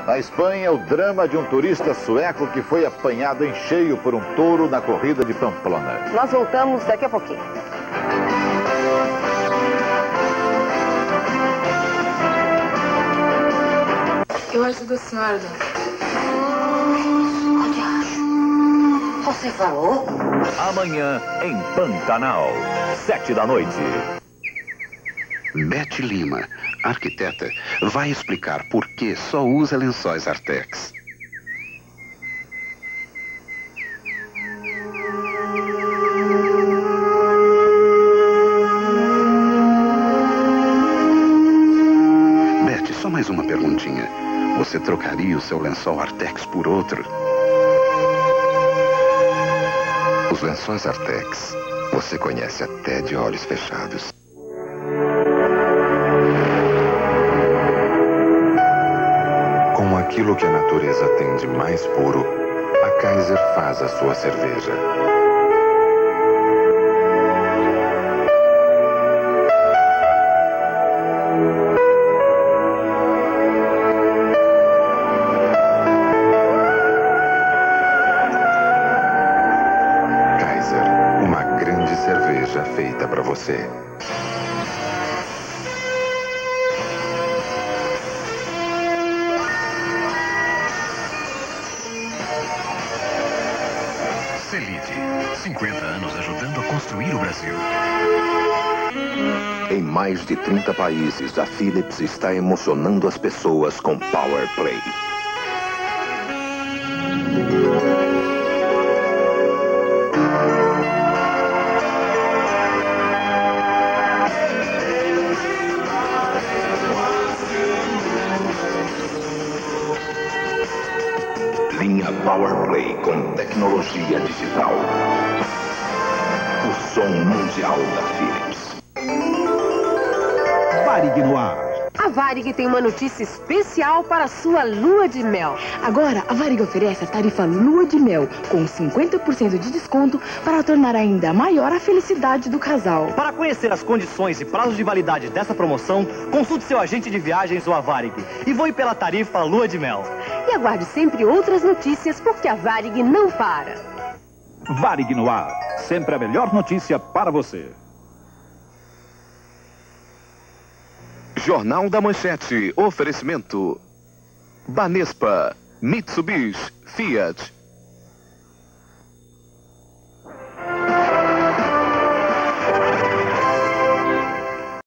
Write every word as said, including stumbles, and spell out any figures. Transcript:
Na Espanha, o drama de um turista sueco que foi apanhado em cheio por um touro na corrida de Pamplona. Nós voltamos daqui a pouquinho. Eu ajudo a senhora, dona. Olha, você falou? Amanhã em Pantanal, sete da noite. Beth Lima, arquiteta, vai explicar por que só usa lençóis Artex. Beth, só mais uma perguntinha. Você trocaria o seu lençol Artex por outro? Os lençóis Artex, você conhece até de olhos fechados. Com aquilo que a natureza tem de mais puro, a Kaiser faz a sua cerveja. Kaiser, uma grande cerveja feita para você. Celide, cinquenta anos ajudando a construir o Brasil. Em mais de trinta países, a Philips está emocionando as pessoas com Power Play. Linha Power Play com tecnologia digital. O som mundial da Philips. Varig no ar. A Varig tem uma notícia especial para a sua lua de mel. Agora, a Varig oferece a tarifa Lua de Mel, com cinquenta por cento de desconto para tornar ainda maior a felicidade do casal. Para conhecer as condições e prazos de validade dessa promoção, consulte seu agente de viagens ou a Varig e voe pela tarifa Lua de Mel. E aguarde sempre outras notícias, porque a Varig não para. Varig no ar. Sempre a melhor notícia para você. Jornal da Manchete. Oferecimento Banespa, Mitsubishi, Fiat.